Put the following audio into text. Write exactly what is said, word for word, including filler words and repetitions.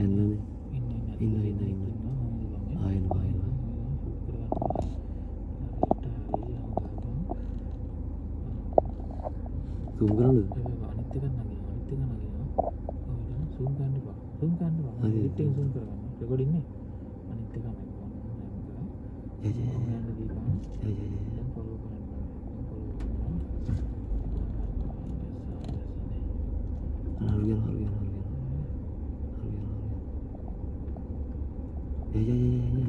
එන්නනේ. ඉන්න ඉන්න ඉන්න ඉන්න ඉන්න. ආයෙන ආයෙන. zoom කරන්නද? අනිත් එක නගිනවා අනිත් එක නගිනවා. ඔය zoom කරන්න බා. zoom කරන්න බා. පිට එක zoom කරගන්න. රෙකෝඩින් නේ. අනිත් එක නගිනවා. ය ය ය. යන්න දීපන්. ය ය ය. දැන් follow කරන්න. follow කරනවා. හරි යන හරි යන හරි යන. හරි යන හරි යන. ය ය ය ය.